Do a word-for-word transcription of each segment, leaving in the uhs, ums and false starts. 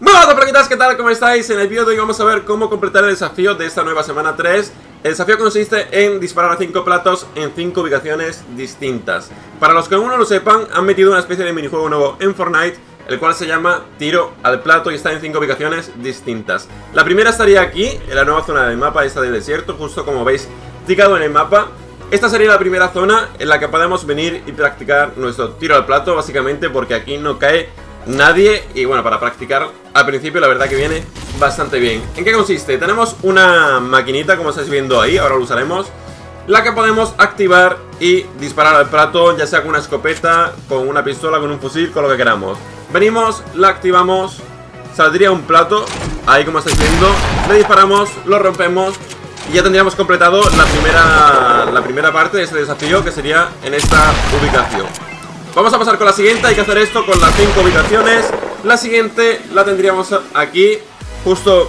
Hola plaquitas, ¿qué tal? ¿Cómo estáis? En el vídeo de hoy vamos a ver cómo completar el desafío de esta nueva semana tres. El desafío consiste en disparar a cinco platos en cinco ubicaciones distintas. Para los que aún no lo sepan, han metido una especie de minijuego nuevo en Fortnite, el cual se llama Tiro al Plato y está en cinco ubicaciones distintas. La primera estaría aquí, en la nueva zona del mapa, esta del desierto, justo como veis ticado en el mapa. Esta sería la primera zona en la que podemos venir y practicar nuestro tiro al plato, básicamente porque aquí no cae nadie. Y bueno, para practicar al principio la verdad que viene bastante bien. ¿En qué consiste? Tenemos una maquinita, como estáis viendo ahí, ahora lo usaremos, la que podemos activar y disparar al plato, ya sea con una escopeta, con una pistola, con un fusil, con lo que queramos. Venimos, la activamos, saldría un plato, ahí como estáis viendo, le disparamos, lo rompemos y ya tendríamos completado la primera, la primera parte de este desafío, que sería en esta ubicación. Vamos a pasar con la siguiente, hay que hacer esto con las cinco ubicaciones. La siguiente la tendríamos aquí, justo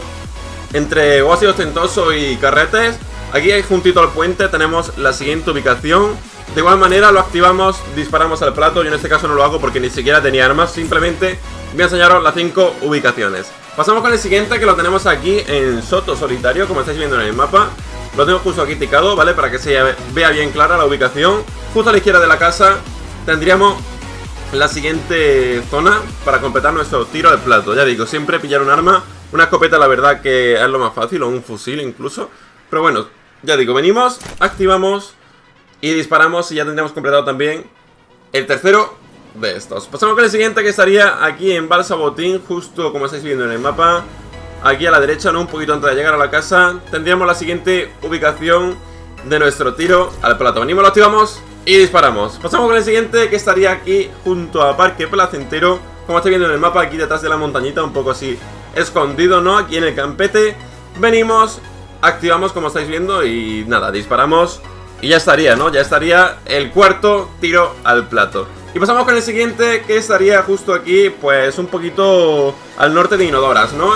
entre Oasis Ostentoso y Carretes. Aquí juntito al puente tenemos la siguiente ubicación. De igual manera lo activamos, disparamos al plato. Yo en este caso no lo hago porque ni siquiera tenía armas, simplemente voy a enseñaros las cinco ubicaciones. Pasamos con el siguiente, que lo tenemos aquí en Soto Solitario, como estáis viendo en el mapa. Lo tengo justo aquí ticado, ¿vale? Para que se vea bien clara la ubicación. Justo a la izquierda de la casa tendríamos la siguiente zona para completar nuestro tiro al plato. Ya digo, siempre pillar un arma. Una escopeta la verdad que es lo más fácil, o un fusil incluso. Pero bueno, ya digo, venimos, activamos y disparamos y ya tendríamos completado también el tercero de estos. Pasamos con el siguiente, que estaría aquí en Balsa Botín, justo como estáis viendo en el mapa. Aquí a la derecha, ¿no? Un poquito antes de llegar a la casa. Tendríamos la siguiente ubicación de nuestro tiro al plato. Venimos, lo activamos y disparamos. Pasamos con el siguiente, que estaría aquí junto a Parque Placentero, como estáis viendo en el mapa, aquí detrás de la montañita, un poco así escondido, ¿no? Aquí en el campete. Venimos, activamos como estáis viendo y nada, disparamos y ya estaría, ¿no? Ya estaría el cuarto tiro al plato. Y pasamos con el siguiente, que estaría justo aquí, pues un poquito al norte de Inodoras, ¿no?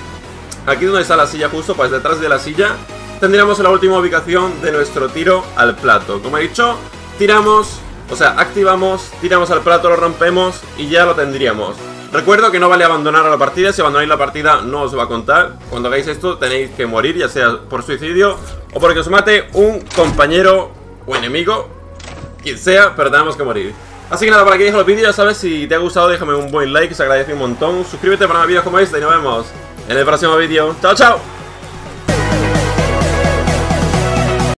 Aquí donde está la silla justo, pues detrás de la silla tendríamos la última ubicación de nuestro tiro al plato. Como he dicho, tiramos, o sea, activamos, tiramos al plato, lo rompemos y ya lo tendríamos. Recuerdo que no vale abandonar a la partida. Si abandonáis la partida no os va a contar. Cuando hagáis esto tenéis que morir, ya sea por suicidio o porque os mate un compañero o enemigo, quien sea, pero tenemos que morir. Así que nada, por aquí dejo el vídeo. Ya sabes, si te ha gustado déjame un buen like, se agradece un montón. Suscríbete para más vídeos como este y nos vemos en el próximo vídeo. Chao, chao.